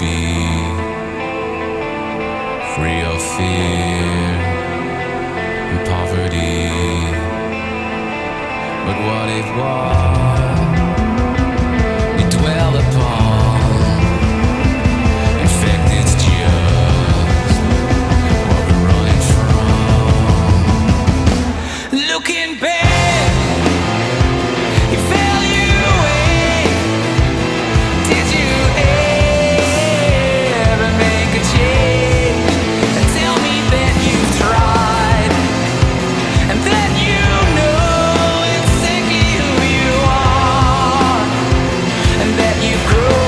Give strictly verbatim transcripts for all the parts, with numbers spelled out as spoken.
free of fear and poverty. But what if what we dwell upon, in fact it's just what we're running from? Looking back, you fell you away. Did you ever make a change? And tell me that you've tried, and that you know exactly who you are, and that you've grown.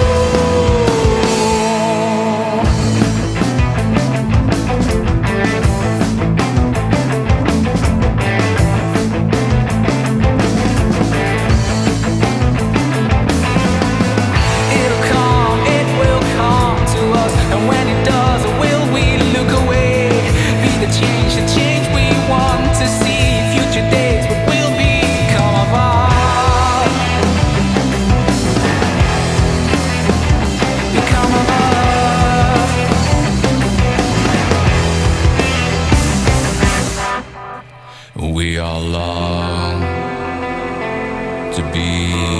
It'll come, it will come to us, and when it does, will we look away? Be the change, the change we want to see. Future days, what will become of us? Become of us. We all long to be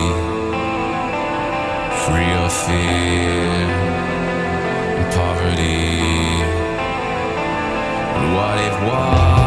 free of fear and poverty. But what if what